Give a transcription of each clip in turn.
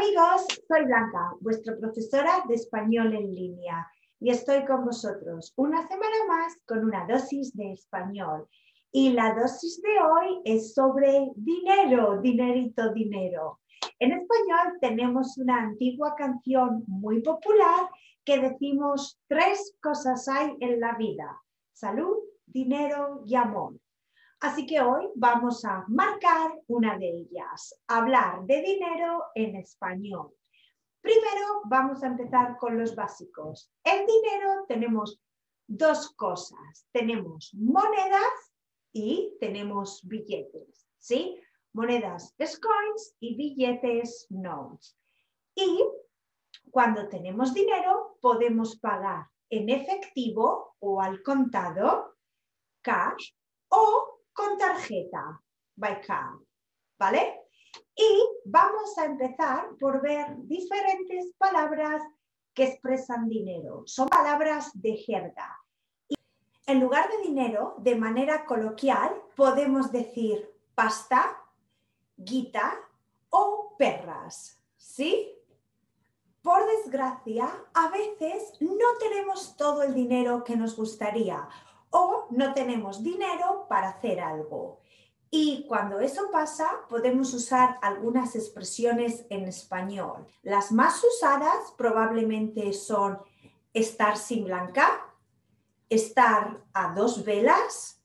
Amigos, soy Blanca, vuestra profesora de español en línea y estoy con vosotros una semana más con una dosis de español. Y la dosis de hoy es sobre dinero, dinerito, dinero. En español tenemos una antigua canción muy popular que decimos 3 cosas hay en la vida: salud, dinero y amor. Así que hoy vamos a marcar una de ellas, hablar de dinero en español. Primero vamos a empezar con los básicos. En dinero tenemos 2 cosas. Tenemos monedas y tenemos billetes, ¿sí? Monedas es coins y billetes notes. Y cuando tenemos dinero podemos pagar en efectivo o al contado, cash, o con tarjeta, by card, ¿vale? Y vamos a empezar por ver diferentes palabras que expresan dinero. Son palabras de jerga. Y en lugar de dinero, de manera coloquial, podemos decir pasta, guita o perras, ¿sí? Por desgracia, a veces no tenemos todo el dinero que nos gustaría o no tenemos dinero para hacer algo. Y cuando eso pasa, podemos usar algunas expresiones en español. Las más usadas probablemente son estar sin Blanca, estar a 2 velas,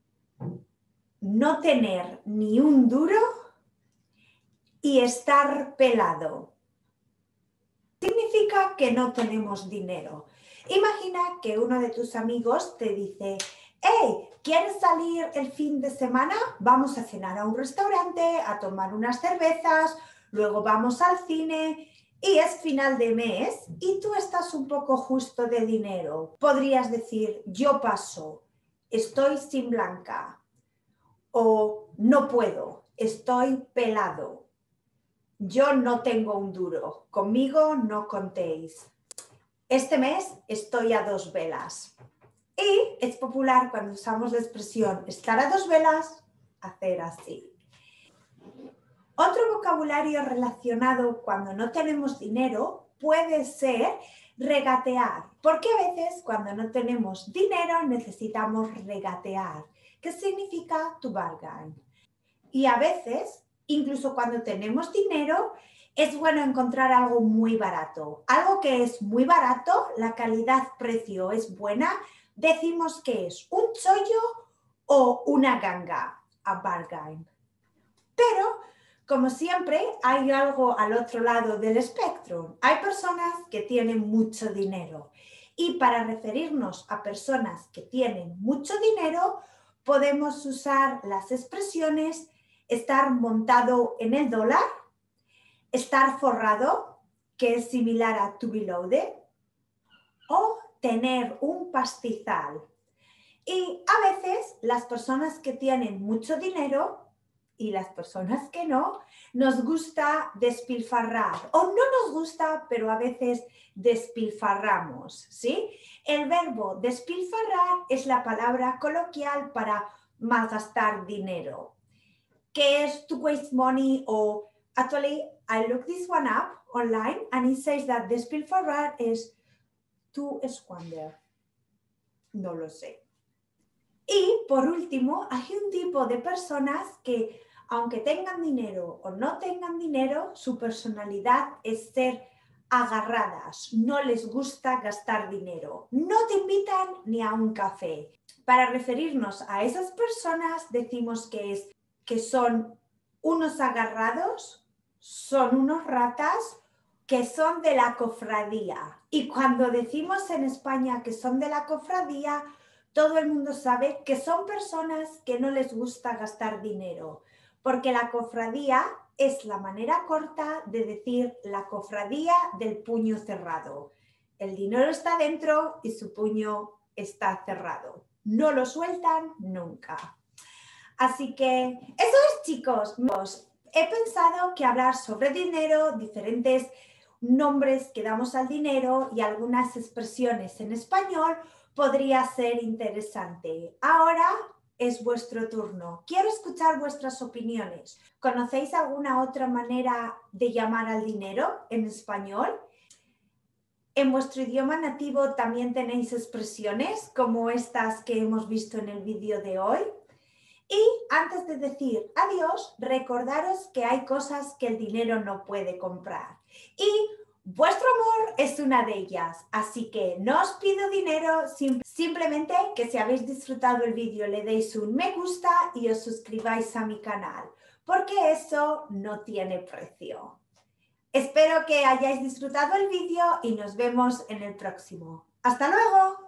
no tener ni un duro y estar pelado. Significa que no tenemos dinero. Imagina que uno de tus amigos te dice: hey, ¿quieres salir el fin de semana? Vamos a cenar a un restaurante, a tomar unas cervezas, luego vamos al cine y es final de mes y tú estás un poco justo de dinero. Podrías decir: yo paso, estoy sin Blanca, o no puedo, estoy pelado. Yo no tengo un duro, conmigo no contéis. Este mes estoy a 2 velas. Y es popular cuando usamos la expresión estar a 2 velas, hacer así. Otro vocabulario relacionado cuando no tenemos dinero puede ser regatear, porque a veces cuando no tenemos dinero necesitamos regatear, que significa to bargain. Y a veces, incluso cuando tenemos dinero, es bueno encontrar algo muy barato. Algo que es muy barato, la calidad-precio es buena, decimos que es un chollo o una ganga, a bargain. Pero, como siempre, hay algo al otro lado del espectro. Hay personas que tienen mucho dinero. Y para referirnos a personas que tienen mucho dinero, podemos usar las expresiones estar montado en el dólar, estar forrado, que es similar a to be loaded, o tener un pastizal. Y a veces las personas que tienen mucho dinero y las personas que no, nos gusta despilfarrar, o no nos gusta, pero a veces despilfarramos, ¿sí? El verbo despilfarrar es la palabra coloquial para malgastar dinero, que es to waste money, or actually I looked this one up online and it says that despilfarrar is to squander. No lo sé. Y por último, hay un tipo de personas que, aunque tengan dinero o no tengan dinero, su personalidad es ser agarradas, no les gusta gastar dinero, no te invitan ni a un café. Para referirnos a esas personas decimos que son unos agarrados, son unos ratas, que son de la cofradía. Y cuando decimos en España que son de la cofradía, todo el mundo sabe que son personas que no les gusta gastar dinero, porque la cofradía es la manera corta de decir la cofradía del puño cerrado. El dinero está dentro y su puño está cerrado. No lo sueltan nunca. Así que eso es, chicos. He pensado que hablar sobre dinero, diferentes nombres que damos al dinero y algunas expresiones en español podría ser interesante. Ahora es vuestro turno. Quiero escuchar vuestras opiniones. ¿Conocéis alguna otra manera de llamar al dinero en español? En vuestro idioma nativo también tenéis expresiones como estas que hemos visto en el vídeo de hoy. Y antes de decir adiós, recordaros que hay cosas que el dinero no puede comprar. Y vuestro amor es una de ellas. Así que no os pido dinero, simplemente que si habéis disfrutado el vídeo le deis un me gusta y os suscribáis a mi canal, porque eso no tiene precio. Espero que hayáis disfrutado el vídeo y nos vemos en el próximo. ¡Hasta luego!